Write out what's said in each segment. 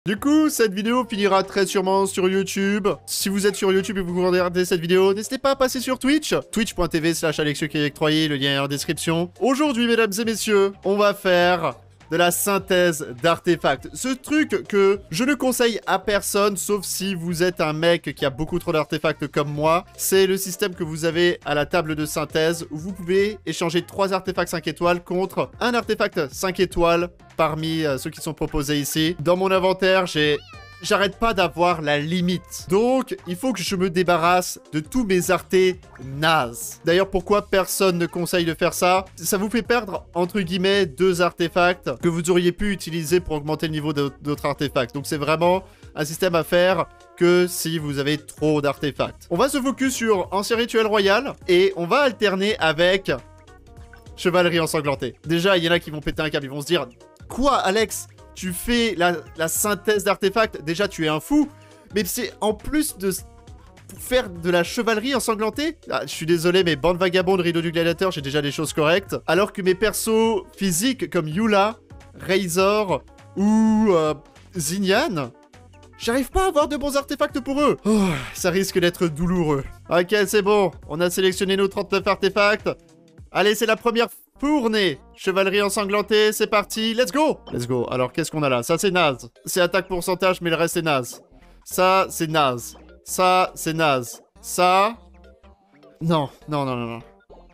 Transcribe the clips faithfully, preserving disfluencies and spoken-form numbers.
Du coup, cette vidéo finira très sûrement sur YouTube. Si vous êtes sur YouTube et vous regardez cette vidéo, n'hésitez pas à passer sur Twitch. Twitch point t v slash alexioquelectroyer, le lien est en description. Aujourd'hui, mesdames et messieurs, on va faire de la synthèse d'artefacts. Ce truc que je ne conseille à personne, sauf si vous êtes un mec qui a beaucoup trop d'artefacts comme moi. C'est le système que vous avez à la table de synthèse, où vous pouvez échanger trois artefacts cinq étoiles contre un artefact cinq étoiles parmi euh, ceux qui sont proposés ici. Dans mon inventaire, j'ai... J'arrête pas d'avoir la limite. Donc, il faut que je me débarrasse de tous mes artés nazes. D'ailleurs, pourquoi personne ne conseille de faire ça? Ça vous fait perdre, entre guillemets, deux artefacts que vous auriez pu utiliser pour augmenter le niveau d'autres artefacts. Donc, c'est vraiment un système à faire que si vous avez trop d'artefacts. On va se focus sur Ancien Rituel Royal et on va alterner avec Chevalerie Ensanglantée. Déjà, il y en a qui vont péter un câble. Ils vont se dire « Quoi, Alex ? Tu fais la, la synthèse d'artefacts, déjà tu es un fou, mais c'est en plus de pour faire de la chevalerie ensanglantée. Ah, je suis désolé, mais bande vagabonde, rideau du gladiateur, j'ai déjà des choses correctes. Alors que mes persos physiques comme Eula, Razor ou euh, Zinyan, j'arrive pas à avoir de bons artefacts pour eux. Oh, ça risque d'être douloureux. Ok, c'est bon, on a sélectionné nos trente-neuf artefacts. Allez, c'est la première fournée. Chevalerie ensanglantée, c'est parti, let's go. Let's go. Alors, qu'est-ce qu'on a là? Ça, c'est naze. C'est attaque pourcentage, mais le reste, c'est naze. Ça, c'est naze. Ça, c'est naze. Ça... Non, non, non, non, non.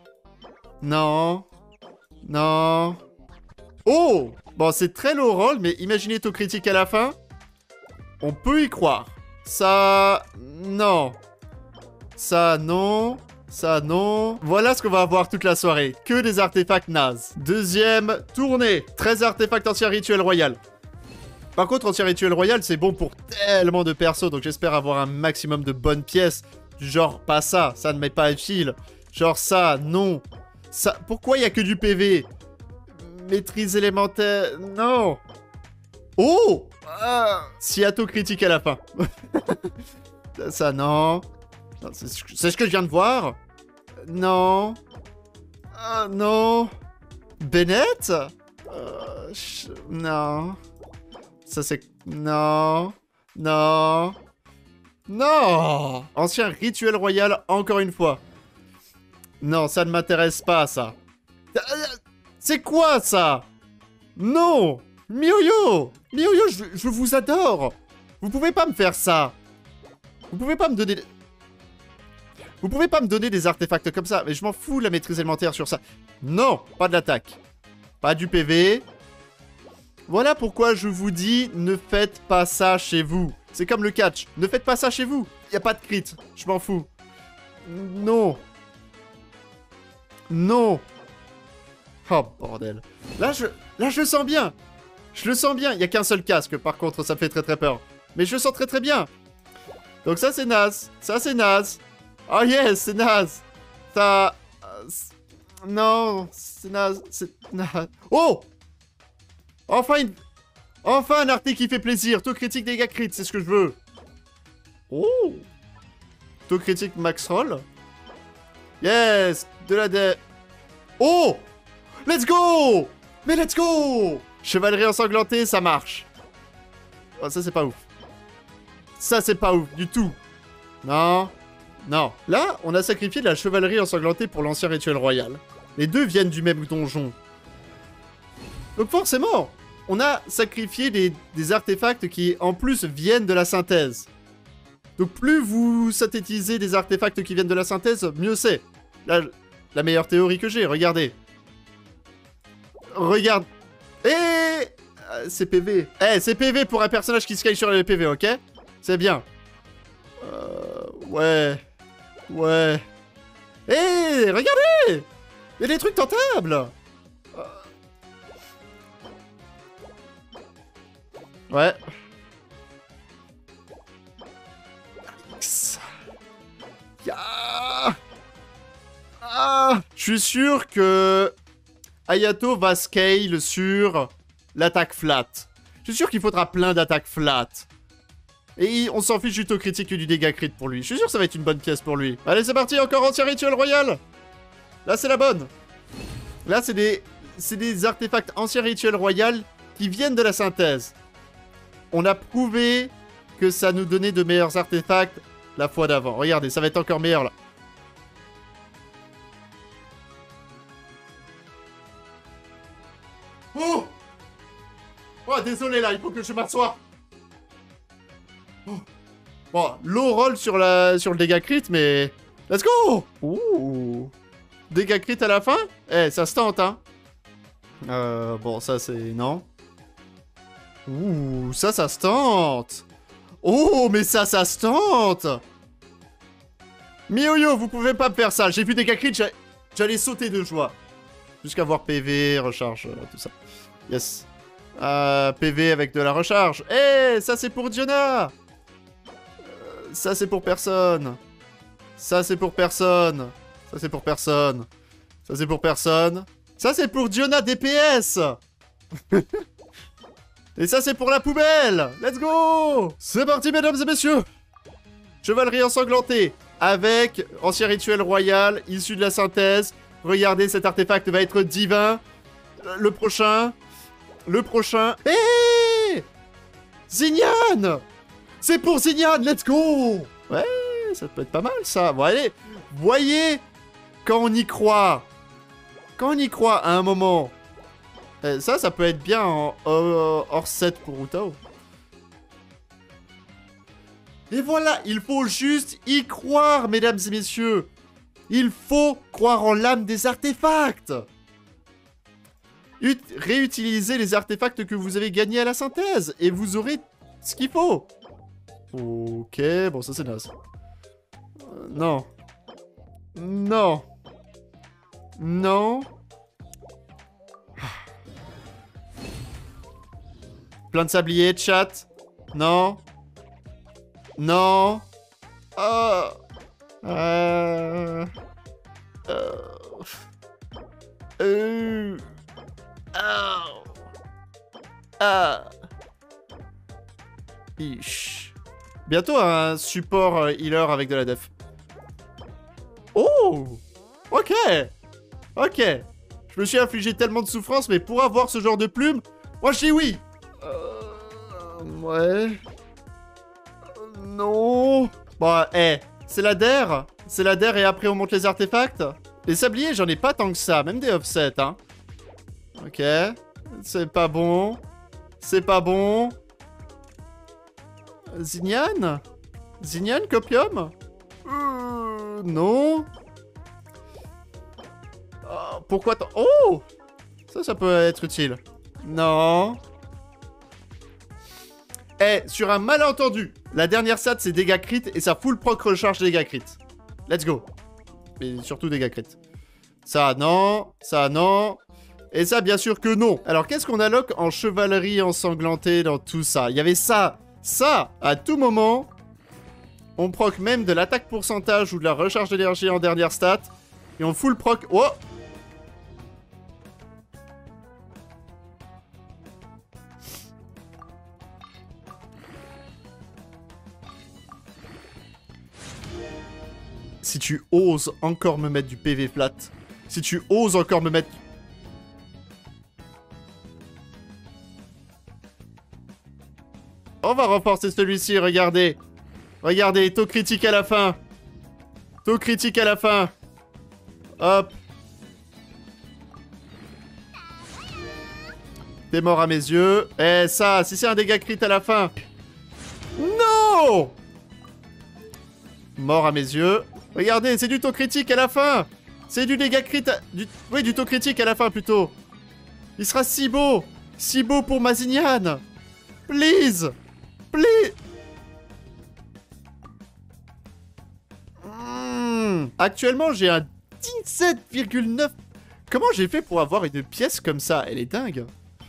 Non. Non. Oh! Bon, c'est très low roll, mais imaginez taux critique à la fin. On peut y croire. Ça... Non. Ça, non... Ça, non. Voilà ce qu'on va avoir toute la soirée. Que des artefacts nazes. Deuxième tournée. treize artefacts Ancien Rituel Royal. Par contre, Ancien Rituel Royal, c'est bon pour tellement de persos. Donc, j'espère avoir un maximum de bonnes pièces. Genre, pas ça. Ça ne met pas utile. Genre, ça, non. Ça. Pourquoi il n'y a que du P V? Maîtrise élémentaire. Non. Oh ah. Siato critique à la fin. Ça, non. C'est ce que je viens de voir. Non. Ah, non. Bennett euh, je... Non. Ça, c'est... Non. Non. Non. Ancien Rituel Royal, encore une fois. Non, ça ne m'intéresse pas, ça. C'est quoi, ça? Non. Miyo-Yo. Miyo-Yo, je, je vous adore. Vous pouvez pas me faire ça. Vous pouvez pas me donner... Vous pouvez pas me donner des artefacts comme ça, mais je m'en fous de la maîtrise élémentaire sur ça. Non, pas de l'attaque. Pas du P V. Voilà pourquoi je vous dis, ne faites pas ça chez vous. C'est comme le catch. Ne faites pas ça chez vous. Y a pas de crit. Je m'en fous. Non. Non. Oh, bordel. Là, je, là, je le sens bien. Je le sens bien. Y a qu'un seul casque, par contre, ça me fait très très peur. Mais je le sens très très bien. Donc ça, c'est naze. Ça, c'est naze. Oh yes, c'est naze. Ça... Euh, non, c'est naze. C'est naze. Oh! Enfin une... Enfin un arté qui fait plaisir. Taux critique, dégâts crit, c'est ce que je veux. Oh! Taux critique max roll. Yes! De la dé... Oh! Let's go! Mais let's go! Chevalerie ensanglantée, ça marche. Oh, ça c'est pas ouf. Ça c'est pas ouf du tout. Non. Non. Là, on a sacrifié de la chevalerie ensanglantée pour l'Ancien Rituel Royal. Les deux viennent du même donjon. Donc forcément, on a sacrifié des, des artefacts qui, en plus, viennent de la synthèse. Donc plus vous synthétisez des artefacts qui viennent de la synthèse, mieux c'est. Là, la meilleure théorie que j'ai, regardez. Regarde. Eh c'est P V. Eh, c'est P V pour un personnage qui scale sur les P V, ok? C'est bien. Euh... Ouais... Ouais. Hé, hey, regardez! Il y a des trucs tentables! Ouais. Ah, ah, je suis sûr que Ayato va scale sur l'attaque flat. Je suis sûr qu'il faudra plein d'attaques flat. Et on s'en fiche du taux critique et du dégât crit pour lui. Je suis sûr que ça va être une bonne pièce pour lui. Allez, c'est parti, encore Ancien Rituel Royal. Là, c'est la bonne. Là, c'est des... C'est des artefacts Ancien Rituel Royal qui viennent de la synthèse. on a prouvé que ça nous donnait de meilleurs artefacts la fois d'avant. Regardez, ça va être encore meilleur là. Oh! Oh, désolé là, il faut que je m'assoie. Oh. Bon, l'eau roll sur, la... sur le dégât crit, mais... Let's go! Ouh! Dégâts crit à la fin? Eh, ça se tente, hein? Euh, bon, ça c'est... Non. Ouh, ça, ça se tente! Oh, mais ça, ça se tente! MiYoYo, vous pouvez pas me faire ça. J'ai vu dégâts crit, j'allais sauter de joie. Jusqu'à voir P V, recharge, euh, tout ça. Yes. Euh, P V avec de la recharge. Eh, hey, ça c'est pour Diona. euh, Ça c'est pour personne. Ça c'est pour personne. Ça c'est pour personne. Ça c'est pour personne. Ça c'est pour Diona D P S. Et ça c'est pour la poubelle. Let's go. C'est parti mesdames et messieurs. Chevalerie ensanglantée. Avec ancien rituel royal issu de la synthèse. Regardez, cet artefact va être divin. Le prochain. Le prochain. Hé hey, Zinyan. C'est pour Zinyan, let's go. Ouais, ça peut être pas mal, ça. Bon, allez. Voyez, quand on y croit. Quand on y croit à un moment. Euh, ça, ça peut être bien en euh, hors set pour Utao. Et voilà, il faut juste y croire, mesdames et messieurs. Il faut croire en l'âme des artefacts. Ut réutilisez les artefacts que vous avez gagnés à la synthèse. Et vous aurez ce qu'il faut. Ok, bon ça c'est naze. Euh, non. Non. Non. Plein de sabliers, chat. Non. Non. Oh. Euh... Euh... Euh... Oh. Ah. Ish. Bientôt un support euh, healer avec de la def. Oh. Ok. Ok. Je me suis infligé tellement de souffrance, mais pour avoir ce genre de plume, moi je dis oui. Euh... Ouais. Non. Bon, eh. Hey. C'est la D E R. C'est la D E R et après on monte les artefacts. Les sabliers, j'en ai pas tant que ça. Même des offsets, hein. Ok. C'est pas bon. C'est pas bon. Zinyan? Zinyan, copium? euh, Non. Oh, pourquoi tant... Oh! Ça, ça peut être utile. Non. Eh, sur un malentendu, la dernière stat, c'est dégâts crit et ça full proc recharge dégâts crit. Let's go. Mais surtout dégâts crit. Ça, non. Ça, non. Et ça, bien sûr que non. Alors, qu'est-ce qu'on alloque en chevalerie ensanglantée dans tout ça? Il y avait ça. Ça, à tout moment, on proc même de l'attaque pourcentage ou de la recharge d'énergie en dernière stat. Et on full proc... Oh! Si tu oses encore me mettre du P V flat, si tu oses encore me mettre... On va renforcer celui-ci, regardez. Regardez, taux critique à la fin. Taux critique à la fin. Hop. T'es mort à mes yeux. Eh, ça, si c'est un dégât crit à la fin. Non! Mort à mes yeux. Regardez, c'est du taux critique à la fin. C'est du dégât crit... À... Du... Oui, du taux critique à la fin, plutôt. Il sera si beau. Si beau pour Mazinian. Please. Please. Mmh. Actuellement, j'ai un dix-sept virgule neuf. Comment j'ai fait pour avoir une pièce comme ça? Elle est dingue.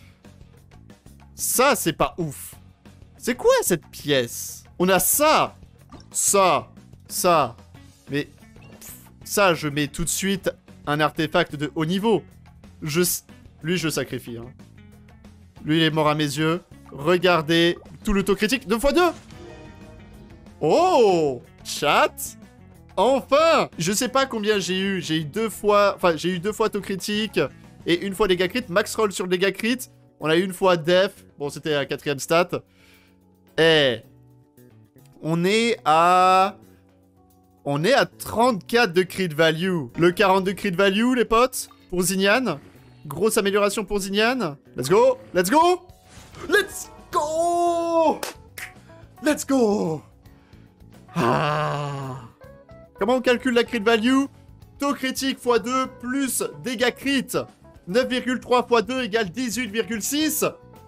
Ça, c'est pas ouf. C'est quoi, cette pièce? On a ça. Ça. Ça. Mais pff, ça, je mets tout de suite un artefact de haut niveau. Je... Lui, je sacrifie. Hein. Lui, il est mort à mes yeux. Regardez tout le taux critique. deux fois deux. Oh! Chat. Enfin! Je sais pas combien j'ai eu. J'ai eu deux fois... Enfin, j'ai eu deux fois taux critique. Et une fois dégâts crit. Max roll sur le dégâts crit. On a eu une fois def. Bon, c'était la quatrième stat. Eh. On est à... On est à trente-quatre de crit value. Le quarante de crit value, les potes, pour Zinyan. Grosse amélioration pour Zinyan. Let's go. Let's go. Let's go. Let's go. Ah. Comment on calcule la crit value? Taux critique fois deux plus dégâts crit. neuf virgule trois fois deux égale dix-huit virgule six.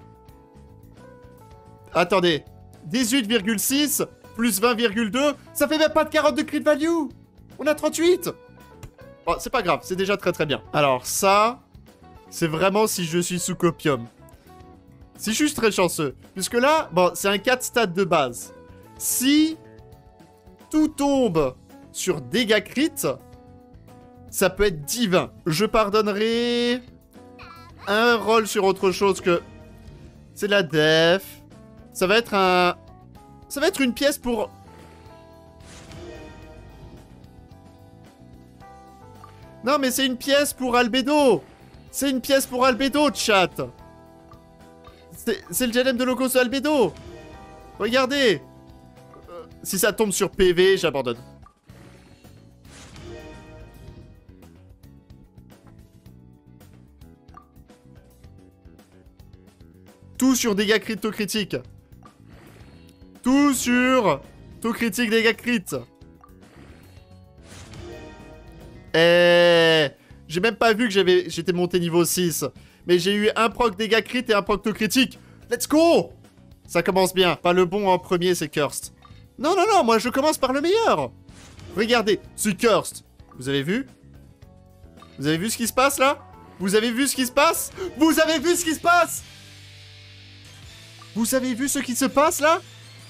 Attendez. dix-huit virgule six plus vingt virgule deux. Ça fait même pas de quarante de crit value. On a trente-huit. Oh, c'est pas grave. C'est déjà très très bien. Alors ça, c'est vraiment si je suis sous copium. Si je suis très chanceux. Puisque là, bon, c'est un quatre stades de base. Si tout tombe sur dégâts crit, ça peut être divin. Je pardonnerai un roll sur autre chose que... C'est la def. Ça va être un... Ça va être une pièce pour... Non, mais c'est une pièce pour Albedo. C'est une pièce pour Albedo, chat. C'est le G L M de Locos Albedo. Regardez. Euh, si ça tombe sur P V, j'abandonne. Tout sur dégâts crit, taux critique. Tout sur taux critique, dégâts crit. Eh, j'ai même pas vu que j'avais, j'étais monté niveau six. Mais j'ai eu un proc dégâts crit et un proc taux critique. Let's go. Ça commence bien. Pas le bon en premier, c'est Cursed. Non, non, non, moi je commence par le meilleur. Regardez, c'est Cursed. Vous avez vu? Vous avez vu ce qui se passe là? Vous avez vu ce qui se passe? Vous avez vu ce qui se passe? Vous avez vu ce qui se passe là?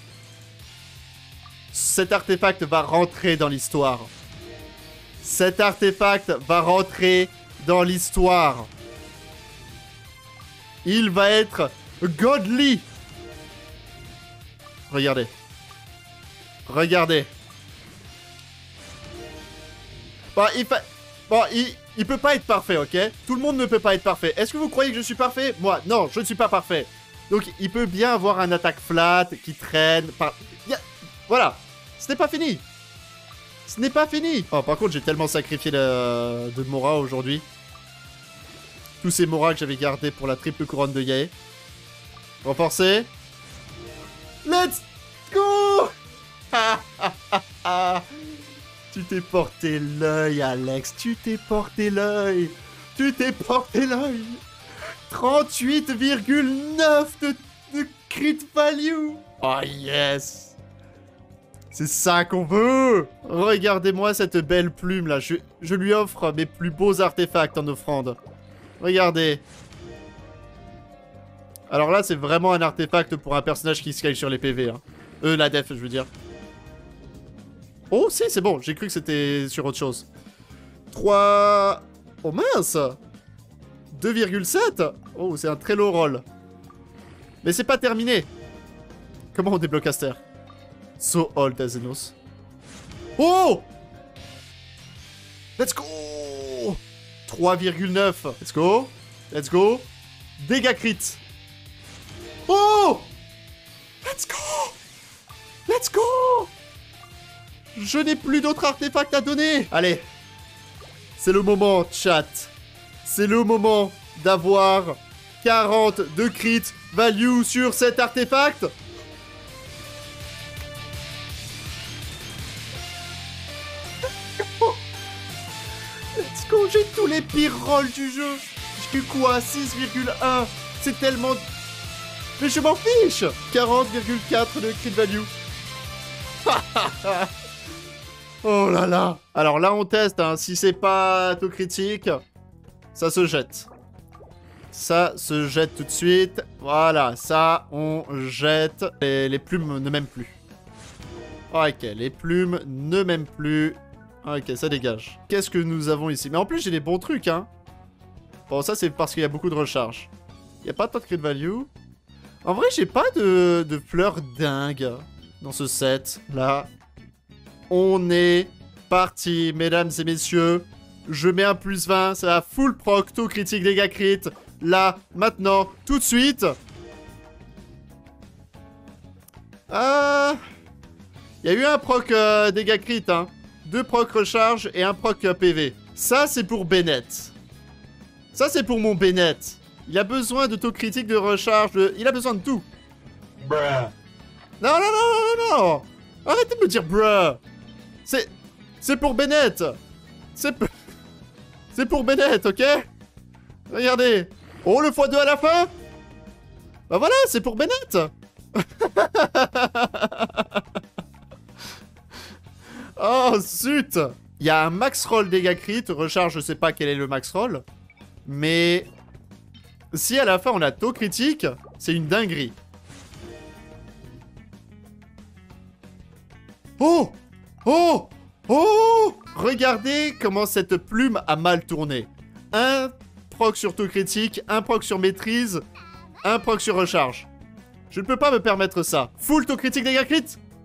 Cet artefact va rentrer dans l'histoire. Cet artefact va rentrer dans l'histoire. Il va être godly. Regardez. Regardez. Bon, il fa... Bon, il... il peut pas être parfait, ok? Tout le monde ne peut pas être parfait. Est-ce que vous croyez que je suis parfait? Moi, non, je ne suis pas parfait. Donc, il peut bien avoir un attaque flat qui traîne par... Voilà. Ce n'est pas fini. Ce n'est pas fini. Oh, par contre, j'ai tellement sacrifié la... de Mora aujourd'hui. Tous ces Mora que j'avais gardés pour la triple couronne de Yae. Renforcé. Let's go. Tu t'es porté l'œil, Alex. Tu t'es porté l'œil. Tu t'es porté l'œil. trente-huit virgule neuf de, de crit value. Oh yes. C'est ça qu'on veut. Regardez-moi cette belle plume là. Je, je lui offre mes plus beaux artefacts en offrande. Regardez. Alors là, c'est vraiment un artefact pour un personnage qui scale sur les P V. Hein. Euh, la def, je veux dire. Oh, si, c'est bon. J'ai cru que c'était sur autre chose. trois... Oh mince. deux virgule sept. Oh, c'est un très low roll. Mais c'est pas terminé. Comment on débloque Aster? So old, Azenos. Oh! Let's go! trois virgule neuf. Let's go. Let's go. Dégâts crit. Oh! Let's go! Let's go! Je n'ai plus d'autres artefacts à donner. Allez. C'est le moment, chat. C'est le moment d'avoir quarante de crit value sur cet artefact. Let's go, j'ai tous les pires rolls du jeu. J'ai eu quoi? six virgule un. C'est tellement... Mais je m'en fiche. quarante virgule quatre de crit value. Oh là là. Alors là, on teste. Hein. Si c'est pas taux critique, ça se jette. Ça se jette tout de suite. Voilà, ça, on jette. Les, les plumes ne m'aiment plus. Ok, les plumes ne m'aiment plus. Ok, ça dégage. Qu'est-ce que nous avons ici? Mais en plus, j'ai des bons trucs, hein. Bon, ça, c'est parce qu'il y a beaucoup de recharge. Il n'y a pas de crit value. En vrai, j'ai pas de, de fleurs dingues dans ce set. Là, on est parti, mesdames et messieurs. Je mets un plus vingt, ça va full proc, taux critique, dégâts crit. Là, maintenant, tout de suite. Ah... Il y a eu un proc euh, dégâts crit, hein. Deux proc recharge et un proc euh, P V. Ça, c'est pour Bennett. Ça, c'est pour mon Bennett. Il a besoin de taux critique de recharge. De... Il a besoin de tout. Bruh. Non, non, non, non, non, non. Arrêtez de me dire bruh. C'est... C'est pour Bennett. C'est... C'est pour Bennett, ok? Regardez. Oh, le fois deux à la fin. Bah voilà, c'est pour Bennett. Oh, zut. Il y a un max roll dégâts crit. Recharge, je sais pas quel est le max roll. Mais... Si à la fin on a taux critique, c'est une dinguerie. Oh! Oh! Oh! Regardez comment cette plume a mal tourné. Un proc sur taux critique, un proc sur maîtrise, un proc sur recharge. Je ne peux pas me permettre ça. Full taux critique dégâts crit.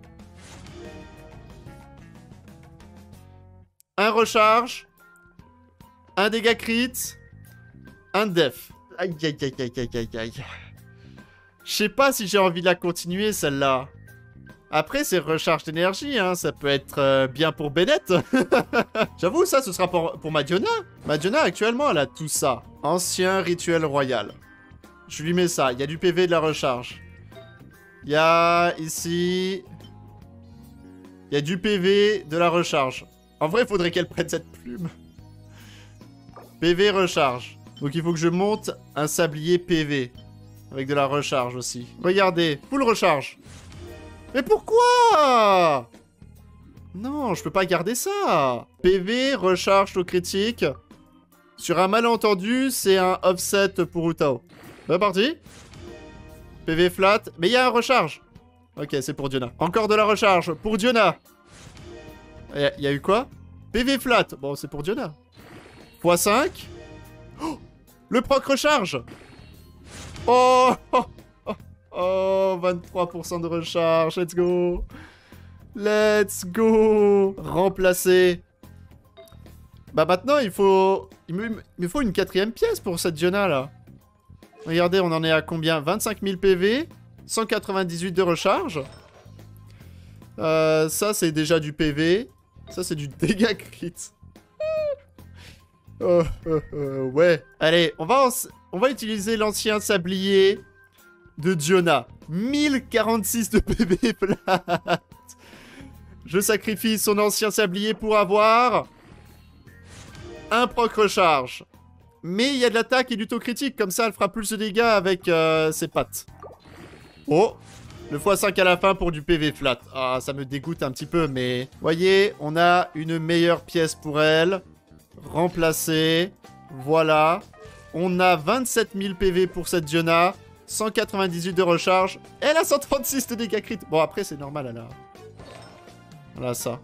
Un recharge. Un dégât crit. Un def. Aïe, aïe, aïe, aïe, aïe, aïe, aïe. Je sais pas si j'ai envie de la continuer, celle-là. Après, c'est recharge d'énergie, hein. Ça peut être euh, bien pour Bennett. J'avoue, ça, ce sera pour, pour Madiona. Madiona, actuellement, elle a tout ça. Ancien rituel royal. Je lui mets ça. Il y a du P V de la recharge. Il y a ici... Il y a du P V de la recharge. En vrai, il faudrait qu'elle prenne cette plume. P V recharge. Donc il faut que je monte un sablier P V. Avec de la recharge aussi. Regardez, full recharge. Mais pourquoi? Non, je peux pas garder ça. P V, recharge, taux critique. Sur un malentendu, c'est un offset pour Utao. C'est parti. P V flat. Mais il y a un recharge. Ok, c'est pour Diona. Encore de la recharge pour Diona. Il y, y a eu quoi? P V flat. Bon, c'est pour Diona. fois cinq. Oh, le proc recharge. Oh, oh, oh, oh, vingt-trois pour cent de recharge. Let's go. Let's go. Remplacer. Bah maintenant, il faut... Il me, il me faut une quatrième pièce pour cette Diona, là. Regardez, on en est à combien? vingt-cinq mille P V. cent quatre-vingt-dix-huit de recharge. Euh, ça, c'est déjà du P V. Ça, c'est du dégât crit. Oh, oh, oh, ouais. Allez, on va, on va utiliser l'ancien sablier de Diona. mille quarante-six de P V flat. Je sacrifie son ancien sablier pour avoir un proc recharge. Mais il y a de l'attaque et du taux critique. Comme ça, elle fera plus de dégâts avec euh, ses pattes. Oh, le fois cinq à la fin pour du P V flat. Ah, ça me dégoûte un petit peu, mais... Voyez, on a une meilleure pièce pour elle. Remplacer. Voilà. On a vingt-sept mille P V pour cette Diona. cent quatre-vingt-dix-huit de recharge. Elle a cent trente-six de dégâts crit. Bon, après, c'est normal, elle a... Elle a ça.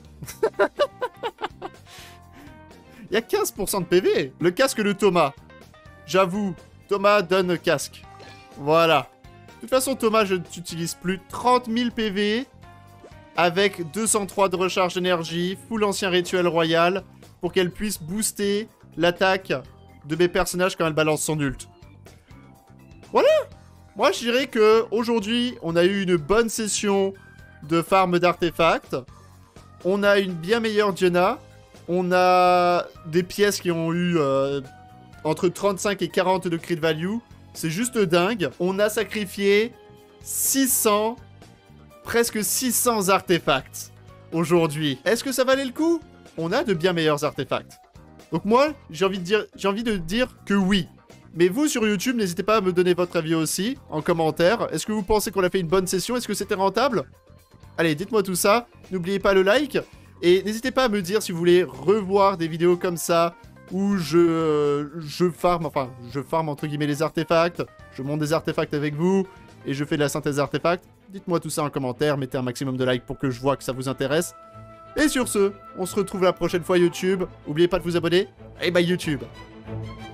Il y a quinze pour cent de P V. Le casque de Thomas. J'avoue, Thomas donne casque. Voilà. De toute façon, Thomas, je ne t'utilise plus. trente mille P V. Avec deux cent trois de recharge d'énergie. Full ancien rituel royal. Pour qu'elle puisse booster l'attaque de mes personnages quand elle balance son ult. Voilà. Moi, je dirais que aujourd'hui, on a eu une bonne session de farm d'artefacts. On a une bien meilleure Diona. On a des pièces qui ont eu euh, entre trente-cinq et quarante de crit value. C'est juste dingue. On a sacrifié six cents, presque six cents artefacts aujourd'hui. Est-ce que ça valait le coup? On a de bien meilleurs artefacts. Donc moi, j'ai envie de dire, j'ai envie de dire que oui. Mais vous, sur YouTube, n'hésitez pas à me donner votre avis aussi, en commentaire. Est-ce que vous pensez qu'on a fait une bonne session? Est-ce que c'était rentable? Allez, dites-moi tout ça. N'oubliez pas le like. Et n'hésitez pas à me dire si vous voulez revoir des vidéos comme ça, où je, euh, je farm, enfin, je farm entre guillemets les artefacts, je monte des artefacts avec vous, et je fais de la synthèse d'artefacts. Dites-moi tout ça en commentaire, mettez un maximum de likes pour que je vois que ça vous intéresse. Et sur ce, on se retrouve la prochaine fois YouTube. N'oubliez pas de vous abonner. Et bye YouTube.